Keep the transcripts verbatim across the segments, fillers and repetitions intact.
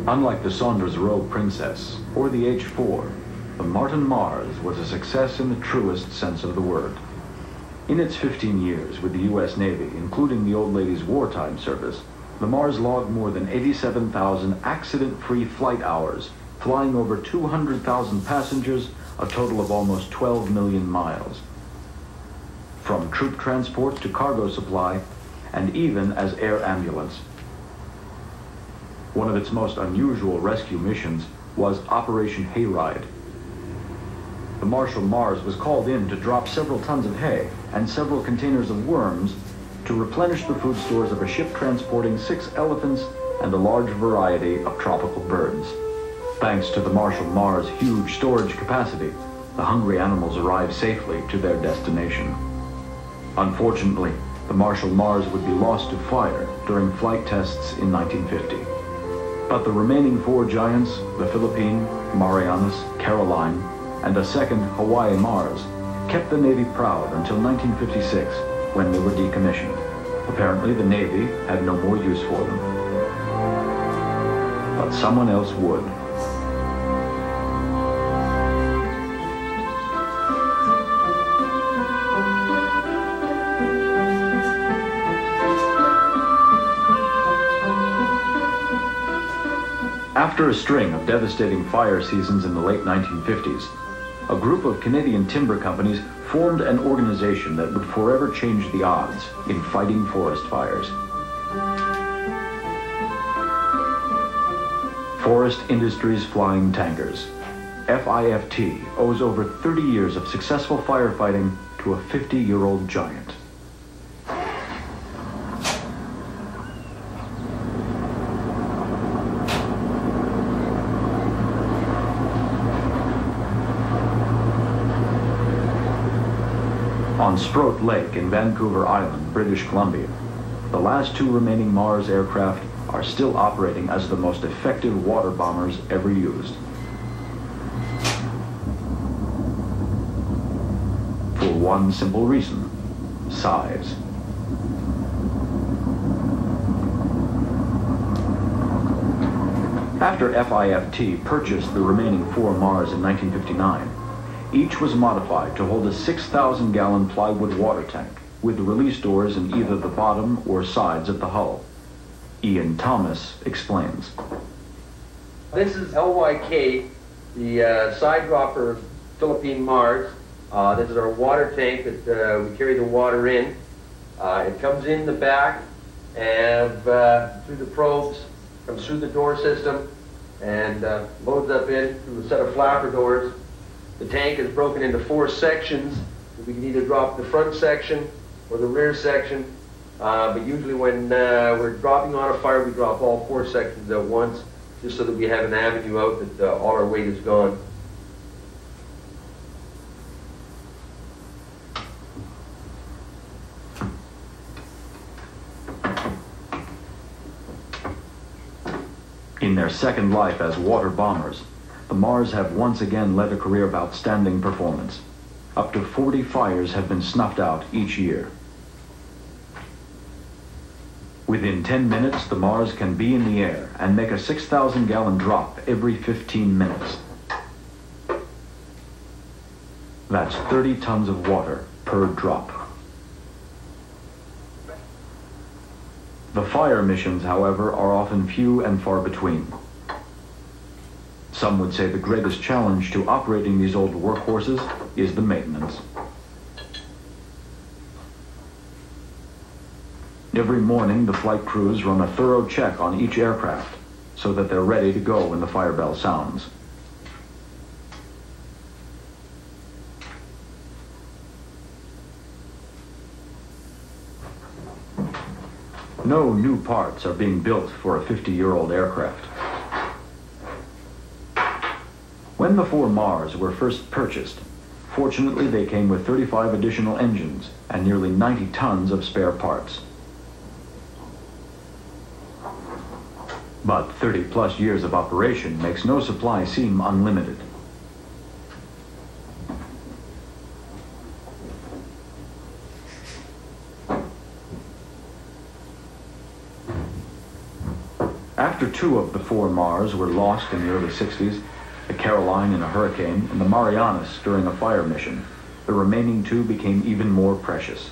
Unlike the Saunders-Roe Princess or the H four, the Martin Mars was a success in the truest sense of the word. In its fifteen years with the U S Navy, including the old lady's wartime service, the Mars logged more than eighty-seven thousand accident-free flight hours, flying over two hundred thousand passengers, a total of almost twelve million miles. From troop transport to cargo supply, and even as air ambulance. One of its most unusual rescue missions was Operation Hayride. The Marshal Mars was called in to drop several tons of hay and several containers of worms to replenish the food stores of a ship transporting six elephants and a large variety of tropical birds. Thanks to the Marshal Mars' huge storage capacity, the hungry animals arrived safely to their destination. Unfortunately, the Marshal Mars would be lost to fire during flight tests in nineteen fifty. But the remaining four giants, the Philippine, Marianas, Caroline, and a second Hawaii Mars, kept the Navy proud until nineteen fifty-six, when they were decommissioned. Apparently, the Navy had no more use for them. But someone else would. After a string of devastating fire seasons in the late nineteen fifties, a group of Canadian timber companies formed an organization that would forever change the odds in fighting forest fires. Forest Industries Flying Tankers, F I F T, owes over thirty years of successful firefighting to a fifty-year-old giant. On Sproat Lake in Vancouver Island, British Columbia, the last two remaining Mars aircraft are still operating as the most effective water bombers ever used. For one simple reason: size. After F I F T purchased the remaining four Mars in nineteen fifty-nine, each was modified to hold a six thousand gallon plywood water tank with the release doors in either the bottom or sides of the hull. Ian Thomas explains. This is L Y K, the uh, side dropper Philippine Mars. Uh, this is our water tank that uh, we carry the water in. Uh, it comes in the back and uh, through the probes, comes through the door system and uh, loads up in through a set of flapper doors. The tank is broken into four sections. We can either drop the front section or the rear section, uh, but usually when uh, we're dropping on a fire, we drop all four sections at once, just so that we have an avenue out that uh, all our weight is gone. In their second life as water bombers, the Mars have once again led a career of outstanding performance. Up to forty fires have been snuffed out each year. Within ten minutes, the Mars can be in the air and make a six thousand gallon drop every fifteen minutes. That's thirty tons of water per drop. The fire missions, however, are often few and far between. Some would say the greatest challenge to operating these old workhorses is the maintenance. Every morning, the flight crews run a thorough check on each aircraft so that they're ready to go when the fire bell sounds. No new parts are being built for a fifty-year-old aircraft. When the four Mars were first purchased, fortunately they came with thirty-five additional engines and nearly ninety tons of spare parts. But thirty plus years of operation makes no supply seem unlimited. After two of the four Mars were lost in the early sixties, the Caroline in a hurricane and the Marianas during a fire mission, the remaining two became even more precious.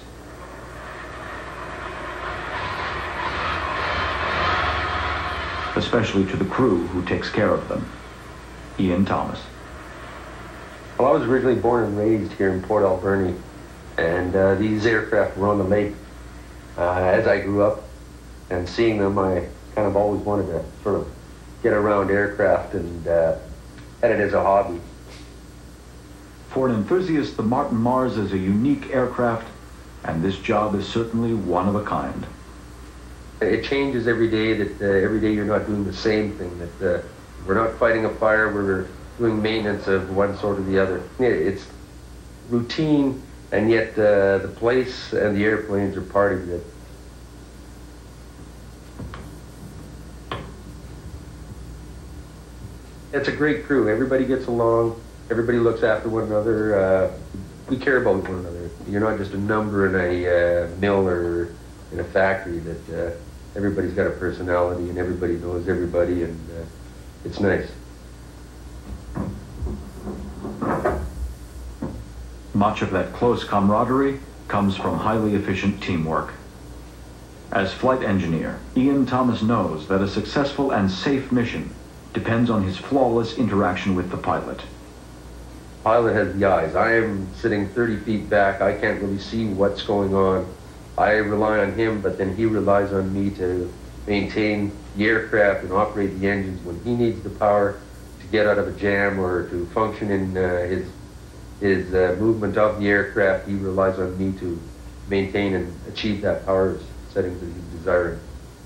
Especially to the crew who takes care of them. Ian Thomas. Well, I was originally born and raised here in Port Alberni, and uh, these aircraft were on the lake. Uh, as I grew up and seeing them, I kind of always wanted to sort of get around aircraft and uh, had it as a hobby. For an enthusiast, the Martin Mars is a unique aircraft, and this job is certainly one of a kind. It changes every day, that uh, every day you're not doing the same thing, that uh, we're not fighting a fire, we're doing maintenance of one sort or the other. It's routine, and yet uh, the place and the airplanes are part of it. It's a great crew. Everybody gets along, everybody looks after one another. Uh, we care about one another. You're not just a number in a uh, mill or in a factory, that uh, everybody's got a personality and everybody knows everybody, and uh, it's nice. Much of that close camaraderie comes from highly efficient teamwork. As flight engineer, Ian Thomas knows that a successful and safe mission depends on his flawless interaction with the pilot. Pilot has the eyes. I am sitting thirty feet back. I can't really see what's going on. I rely on him, but then he relies on me to maintain the aircraft and operate the engines when he needs the power to get out of a jam or to function in uh, his his uh, movement of the aircraft. He relies on me to maintain and achieve that power settings that he's desiring.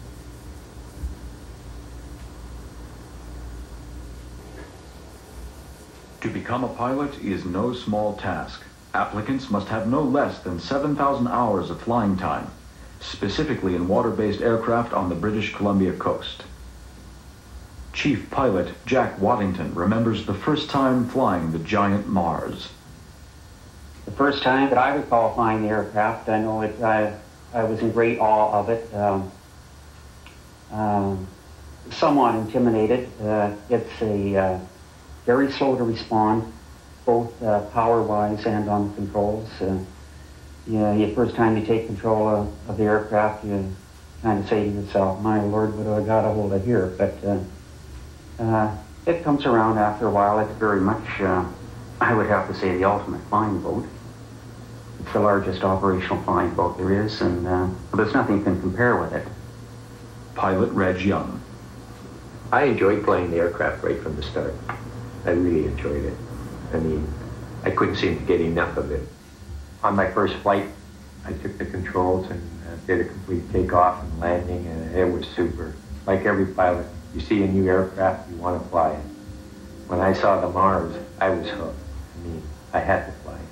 To become a pilot is no small task. Applicants must have no less than seven thousand hours of flying time, specifically in water-based aircraft on the British Columbia coast. Chief Pilot Jack Waddington remembers the first time flying the giant Mars. The first time that I recall flying the aircraft, I know it, I, I was in great awe of it. Um, um, somewhat intimidated. Uh, it's a uh, very slow to respond, both uh, power-wise and on the controls. Uh, yeah, the first time you take control of, of the aircraft, you kind of say to yourself, my Lord, what do I got a hold of here? But uh, uh, it comes around after a while. It's very much, uh, I would have to say, the ultimate flying boat. It's the largest operational flying boat there is, and uh, there's nothing can compare with it. Pilot Reg Young. I enjoyed flying the aircraft right from the start. I really enjoyed it. I mean, I couldn't seem to get enough of it. On my first flight, I took the controls and uh, did a complete takeoff and landing, and it was super. Like every pilot, you see a new aircraft, you want to fly it. When I saw the Mars, I was hooked. I mean, I had to fly it.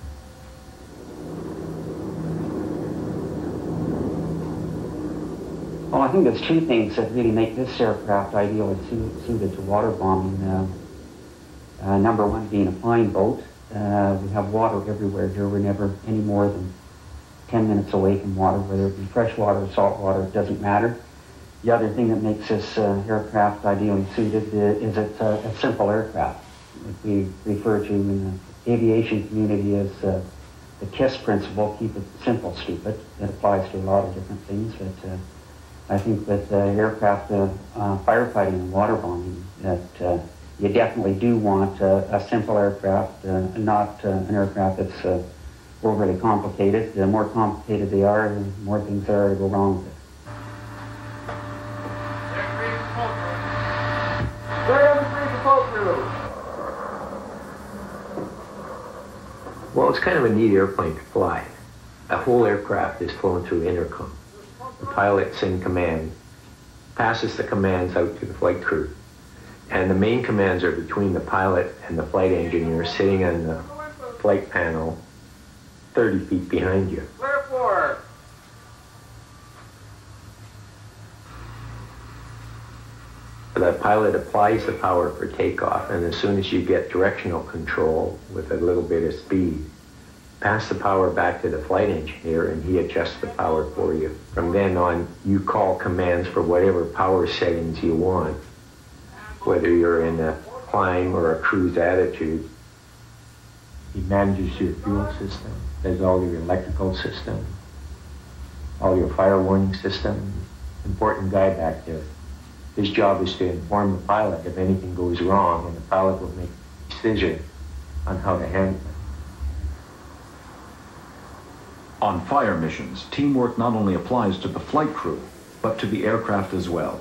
Well, I think there's two things that really make this aircraft ideally su suited to water bombing. Uh, uh, number one being a flying boat. Uh, we have water everywhere here. We're never any more than ten minutes away from water, whether it be fresh water or salt water, it doesn't matter. The other thing that makes this uh, aircraft ideally suited is it's a, a simple aircraft. What we refer to in the aviation community as uh, the KISS principle, keep it simple, stupid. It applies to a lot of different things, but uh, I think that uh, aircraft uh, uh, firefighting and water bombing, that uh, you definitely do want uh, a simple aircraft, uh, not uh, an aircraft that's uh, overly complicated. The more complicated they are, the more things there are to go wrong with it. Well, it's kind of a neat airplane to fly. A whole aircraft is flown through intercom. The pilot's in command, passes the commands out to the flight crew. And the main commands are between the pilot and the flight engineer sitting on the flight panel thirty feet behind you. Clear for. The pilot applies the power for takeoff, and as soon as you get directional control with a little bit of speed, pass the power back to the flight engineer, and he adjusts the power for you. From then on, you call commands for whatever power settings you want, whether you're in a climb or a cruise attitude. He manages your fuel system, does all your electrical system, all your fire warning system. Important guy back there. His job is to inform the pilot if anything goes wrong, and the pilot will make a decision on how to handle it. On fire missions, teamwork not only applies to the flight crew, but to the aircraft as well.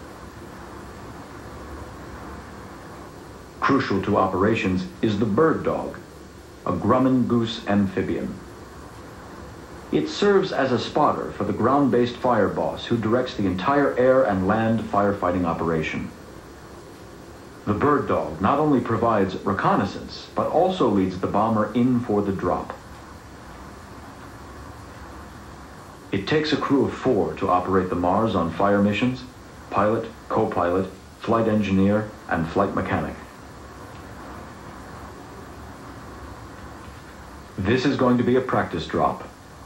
Crucial to operations is the bird dog, a Grumman goose amphibian. It serves as a spotter for the ground-based fire boss who directs the entire air and land firefighting operation. The bird dog not only provides reconnaissance, but also leads the bomber in for the drop. It takes a crew of four to operate the Mars on fire missions: pilot, co-pilot, flight engineer, and flight mechanic. This is going to be a practice drop.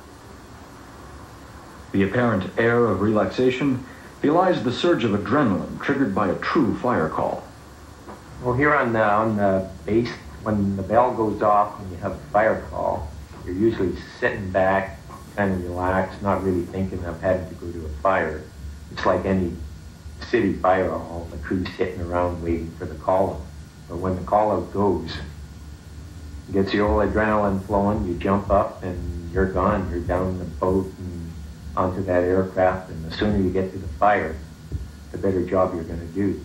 The apparent air of relaxation belies the surge of adrenaline triggered by a true fire call. Well, here on the, on the base, when the bell goes off and you have a fire call, you're usually sitting back, kind of relaxed, not really thinking of having to go to a fire. It's like any city fire hall, the crew's sitting around waiting for the call-out. But when the call-out goes, it gets the old adrenaline flowing, you jump up and you're gone. You're down the boat and onto that aircraft, and the sooner you get to the fire, the better job you're going to do.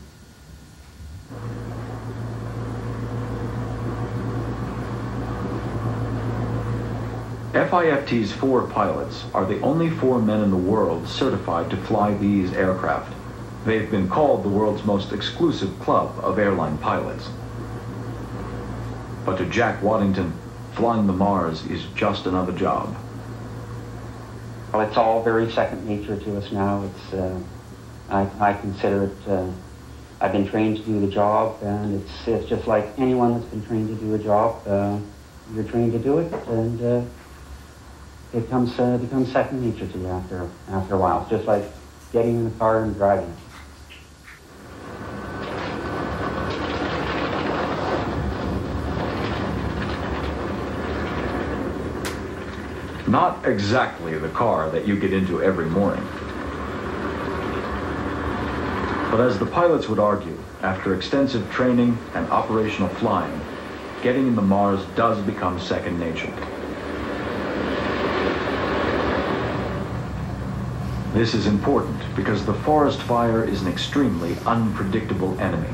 F I F T's four pilots are the only four men in the world certified to fly these aircraft. They've been called the world's most exclusive club of airline pilots. But to Jack Waddington, flying the Mars is just another job. Well, it's all very second nature to us now. It's, uh, I, I consider it, uh, I've been trained to do the job, and it's, it's just like anyone that's been trained to do a job. Uh, you're trained to do it, and uh, it becomes, uh, becomes second nature to you after, after a while. It's just like getting in the car and driving. Not exactly the car that you get into every morning. But as the pilots would argue, after extensive training and operational flying, getting in the Mars does become second nature. This is important because the forest fire is an extremely unpredictable enemy.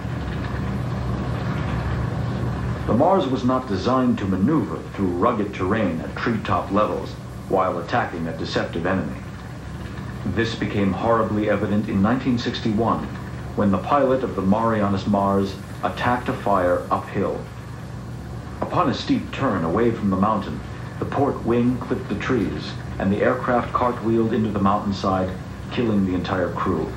The Mars was not designed to maneuver through rugged terrain at treetop levels while attacking a deceptive enemy. This became horribly evident in nineteen sixty-one when the pilot of the Marianas Mars attacked a fire uphill. Upon a steep turn away from the mountain, the port wing clipped the trees and the aircraft cartwheeled into the mountainside, killing the entire crew.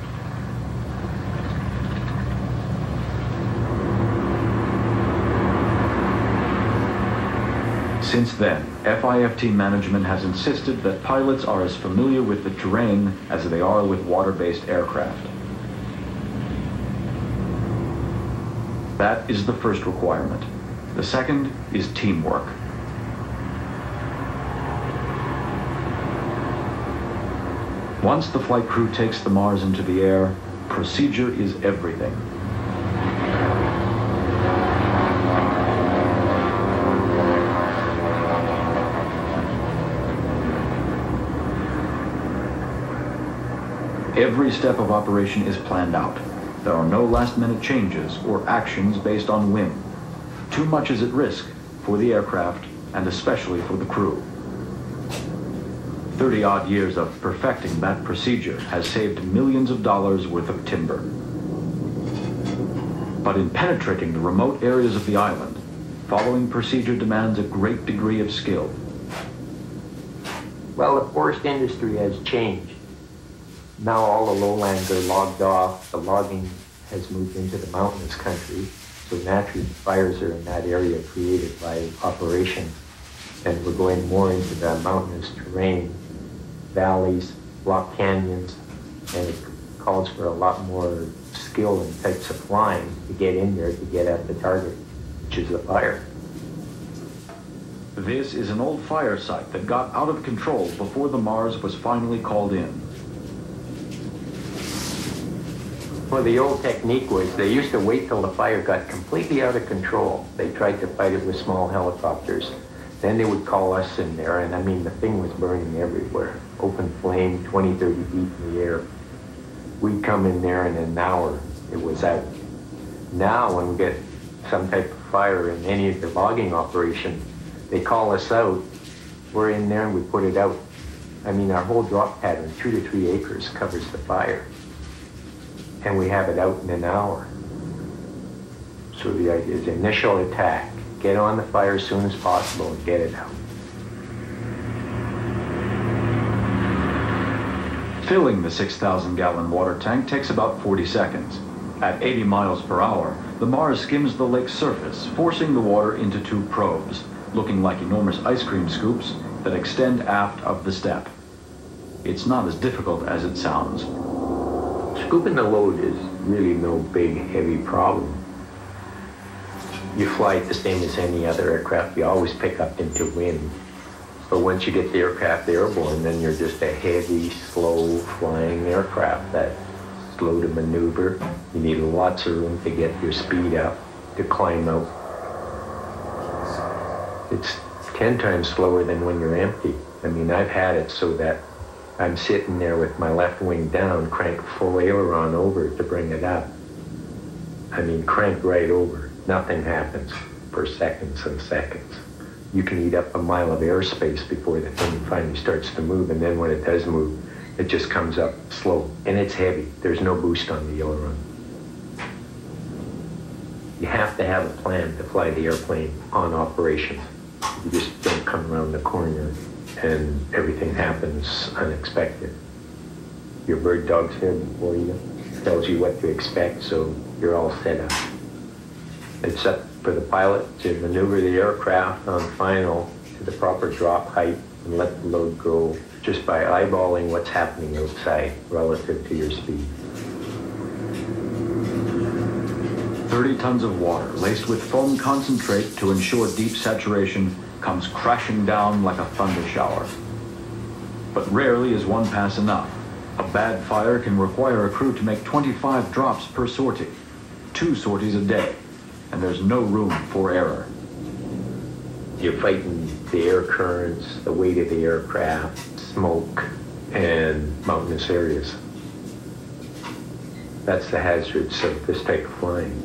Since then, F I F T management has insisted that pilots are as familiar with the terrain as they are with water-based aircraft. That is the first requirement. The second is teamwork. Once the flight crew takes the Mars into the air, procedure is everything. Every step of operation is planned out. There are no last-minute changes or actions based on whim. Too much is at risk for the aircraft and especially for the crew. thirty-odd years of perfecting that procedure has saved millions of dollars worth of timber. But in penetrating the remote areas of the island, following procedure demands a great degree of skill. Well, the forest industry has changed. Now all the lowlands are logged off. The logging has moved into the mountainous country. So naturally, fires are in that area created by operations. and we're going more into the mountainous terrain, valleys, rock canyons, and it calls for a lot more skill and types of flying to get in there to get at the target, which is the fire. This is an old fire site that got out of control before the Mars was finally called in. Well, the old technique was they used to wait till the fire got completely out of control. They tried to fight it with small helicopters. Then they would call us in there, and I mean, the thing was burning everywhere. Open flame, twenty, thirty feet in the air. We'd come in there, and in an hour, it was out. Now, when we get some type of fire in any of the logging operation, they call us out, we're in there, and we put it out. I mean, our whole drop pattern, two to three acres, covers the fire. And we have it out in an hour. So the idea is initial attack, get on the fire as soon as possible and get it out. Filling the six thousand gallon water tank takes about forty seconds. At eighty miles per hour, the Mars skims the lake's surface, forcing the water into two probes, looking like enormous ice cream scoops that extend aft of the step. It's not as difficult as it sounds. Scooping the load is really no big, heavy problem. You fly it the same as any other aircraft. You always pick up into wind. But once you get the aircraft airborne, then you're just a heavy, slow flying aircraft that's slow to maneuver. You need lots of room to get your speed up, to climb out. It's ten times slower than when you're empty. I mean, I've had it so that I'm sitting there with my left wing down, crank full aileron over to bring it up. I mean, crank right over. Nothing happens for seconds and seconds. You can eat up a mile of airspace before the thing finally starts to move, and then when it does move, it just comes up slow. And it's heavy. There's no boost on the aileron. You have to have a plan to fly the airplane on operations. You just don't come around the corner and everything happens unexpected. Your bird dog's there before you, tells you what to expect, so you're all set up. It's up for the pilot to maneuver the aircraft on final to the proper drop height and let the load go just by eyeballing what's happening outside relative to your speed. thirty tons of water laced with foam concentrate to ensure deep saturation comes crashing down like a thunder shower. But rarely is one pass enough. A bad fire can require a crew to make twenty-five drops per sortie, two sorties a day, and there's no room for error. You're fighting the air currents, the weight of the aircraft, smoke, and mountainous areas. That's the hazards of this type of flying.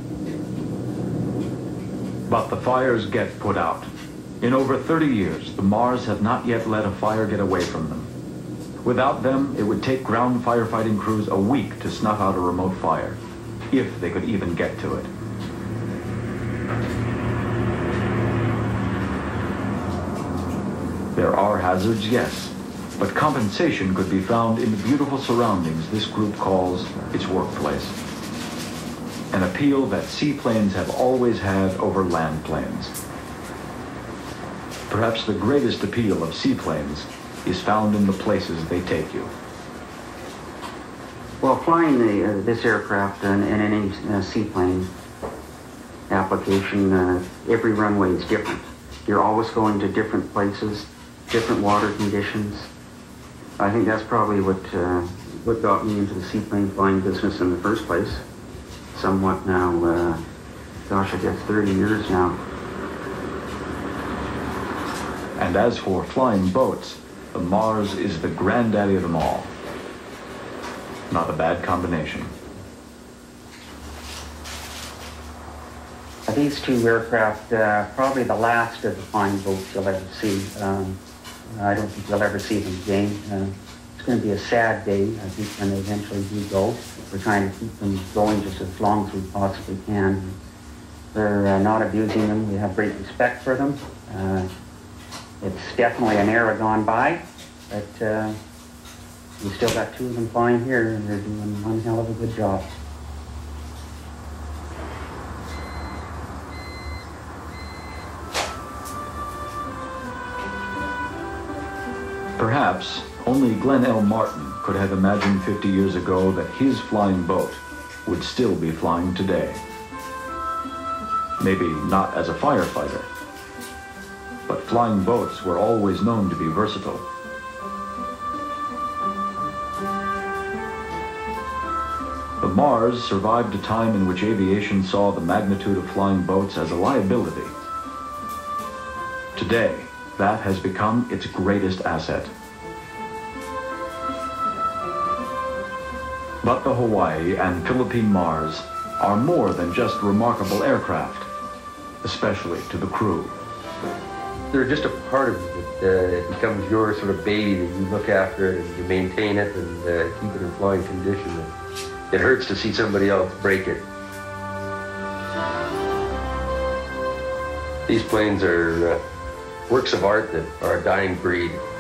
But the fires get put out. In over thirty years, the Mars have not yet let a fire get away from them. Without them, it would take ground firefighting crews a week to snuff out a remote fire, if they could even get to it. There are hazards, yes, but compensation could be found in the beautiful surroundings this group calls its workplace. An appeal that seaplanes have always had over land planes. Perhaps the greatest appeal of seaplanes is found in the places they take you. Well, flying the, uh, this aircraft in, in any uh, seaplane application, uh, every runway is different. You're always going to different places, different water conditions. I think that's probably what, uh, what got me into the seaplane flying business in the first place. Somewhat now, uh, gosh, I guess thirty years now. And as for flying boats, the Mars is the granddaddy of them all. Not a bad combination. These two aircraft, uh, probably the last of the flying boats you'll ever see. Um, I don't think you'll ever see them again. Uh, it's going to be a sad day, I think, when they eventually do go. We're trying to keep them going just as long as we possibly can. We're uh, not abusing them. We have great respect for them. Uh, it's definitely an era gone by, but uh, we've still got two of them flying here, and they're doing one hell of a good job. Perhaps only Glenn L. Martin could have imagined fifty years ago that his flying boat would still be flying today. Maybe not as a firefighter, but flying boats were always known to be versatile. The Mars survived a time in which aviation saw the magnitude of flying boats as a liability. Today, that has become its greatest asset. But the Hawaii and Philippine Mars are more than just remarkable aircraft, especially to the crew. They're just a part of it. Uh, it becomes your sort of baby that you look after it and you maintain it and uh, keep it in flying condition. It hurts to see somebody else break it. These planes are uh, works of art that are a dying breed.